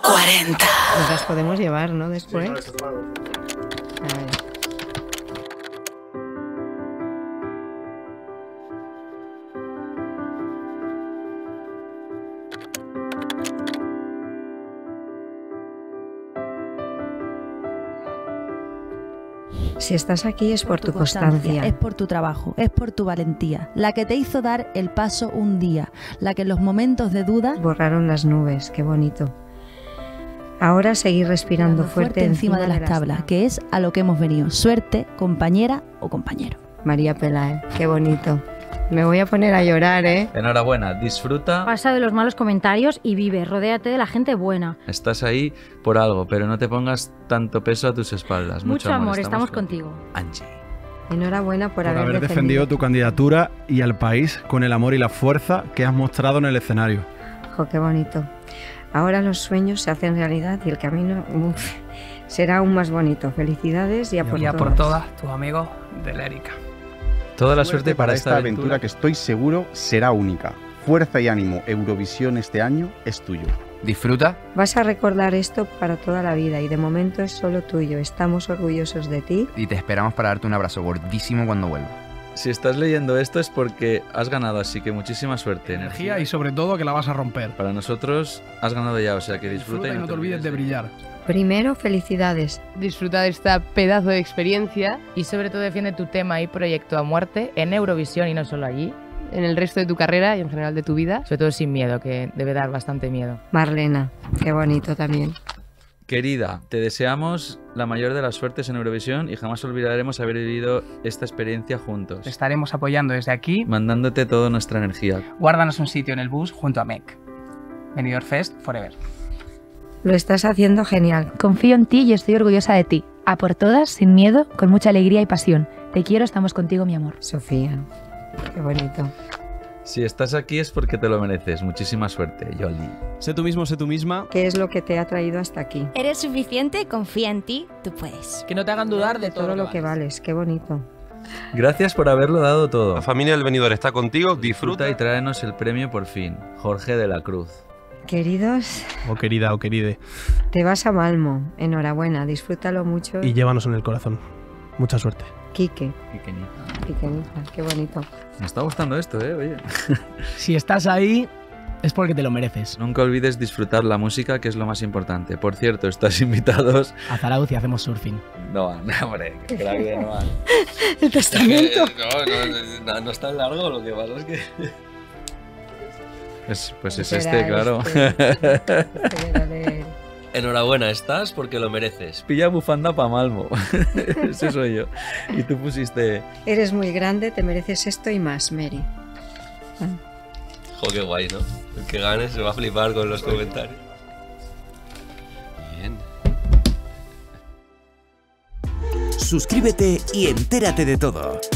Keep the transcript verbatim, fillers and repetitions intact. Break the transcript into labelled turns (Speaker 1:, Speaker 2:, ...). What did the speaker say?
Speaker 1: cuarenta.
Speaker 2: Nos las podemos llevar, ¿no? Después.
Speaker 3: Sí, no,
Speaker 2: A ver. Si estás aquí es por tu constancia.
Speaker 4: Es por tu trabajo, es por tu valentía, la que te hizo dar el paso un día, la que en los momentos de duda
Speaker 2: Borraron las nubes, qué bonito. Ahora seguir respirando
Speaker 4: fuerte,
Speaker 2: fuerte
Speaker 4: encima de las tablas, que es a lo que hemos venido. Suerte, compañera o compañero.
Speaker 2: María Peláez, qué bonito. Me voy a poner a llorar, ¿eh?
Speaker 5: Enhorabuena, disfruta.
Speaker 6: Pasa de los malos comentarios y vive, rodéate de la gente buena.
Speaker 5: Estás ahí por algo, pero no te pongas tanto peso a tus espaldas.
Speaker 6: Mucho,
Speaker 5: Mucho
Speaker 6: amor, estamos contigo.
Speaker 5: Angie.
Speaker 2: Enhorabuena por,
Speaker 3: Por
Speaker 2: haber,
Speaker 3: haber
Speaker 2: defendido.
Speaker 3: defendido tu candidatura y al país con el amor y la fuerza que has mostrado en el escenario.
Speaker 2: Jo, qué bonito. Ahora los sueños se hacen realidad y el camino uf, será aún más bonito. Felicidades y a por
Speaker 7: Y a
Speaker 2: todas.
Speaker 7: por todas, tus amigos de la Erika.
Speaker 5: Toda la suerte para esta
Speaker 8: aventura que estoy seguro será única. Fuerza y ánimo, Eurovisión este año es tuyo.
Speaker 7: Disfruta.
Speaker 2: Vas a recordar esto para toda la vida y de momento es solo tuyo. Estamos orgullosos de ti.
Speaker 7: Y te esperamos para darte un abrazo gordísimo cuando vuelvas.
Speaker 5: Si estás leyendo esto es porque has ganado, así que muchísima suerte.
Speaker 9: Energía y sobre todo que la vas a romper.
Speaker 5: Para nosotros has ganado ya, o sea que disfruta,
Speaker 9: Disfruta y no te olvides de brillar.
Speaker 2: Primero, felicidades.
Speaker 10: Disfruta de esta pedazo de experiencia y sobre todo defiende tu tema y proyecto a muerte en Eurovisión y no solo allí, en el resto de tu carrera y en general de tu vida, sobre todo sin miedo, que debe dar bastante miedo.
Speaker 2: Marlena, qué bonito también.
Speaker 5: Querida, te deseamos la mayor de las suertes en Eurovisión y jamás olvidaremos haber vivido esta experiencia juntos.
Speaker 7: Te estaremos apoyando desde aquí,
Speaker 5: mandándote toda nuestra energía.
Speaker 7: Guárdanos un sitio en el bus junto a M E C. Benidorm Fest Forever.
Speaker 2: Lo estás haciendo genial.
Speaker 11: Confío en ti y estoy orgullosa de ti. A por todas, sin miedo, con mucha alegría y pasión. Te quiero, estamos contigo, mi amor.
Speaker 2: Sofía, qué bonito.
Speaker 5: Si estás aquí es porque te lo mereces. Muchísima suerte, Yoli.
Speaker 3: Sé tú mismo, sé tú misma.
Speaker 2: ¿Qué es lo que te ha traído hasta aquí?
Speaker 12: Eres suficiente, confía en ti, tú puedes.
Speaker 7: Que no te hagan dudar de todo,
Speaker 2: Todo lo que vales, qué bonito.
Speaker 5: Gracias por haberlo dado todo.
Speaker 13: La familia del Benidorm está contigo, disfruta.
Speaker 5: Disfruta y tráenos el premio por fin. Jorge de la Cruz.
Speaker 2: Queridos,
Speaker 3: O querida o queride.
Speaker 2: te vas a Malmo. Enhorabuena, disfrútalo mucho.
Speaker 3: Y llévanos en el corazón. Mucha suerte.
Speaker 2: Quique,
Speaker 5: Pequeñita.
Speaker 2: Quiquenita, qué bonito.
Speaker 5: Me está gustando esto, eh, oye.
Speaker 9: Si estás ahí, es porque te lo mereces.
Speaker 5: Nunca olvides disfrutar la música, que es lo más importante. Por cierto, estás invitados.
Speaker 9: A Zarauz y hacemos surfing.
Speaker 5: No, no, hombre, que crack de no.
Speaker 2: El testamento.
Speaker 5: No, no, no es tan largo, lo que pasa es que. Es, pues es
Speaker 2: Será
Speaker 5: este, claro.
Speaker 2: este. Será de-
Speaker 13: Enhorabuena, estás porque lo mereces.
Speaker 5: Pilla bufanda pa' Malmo. Ese soy yo. Y tú pusiste.
Speaker 2: Eres muy grande, te mereces esto y más, Mary.
Speaker 13: Jo, qué guay, ¿no? El que gane se va a flipar con los comentarios. Bien.
Speaker 1: Suscríbete y entérate de todo.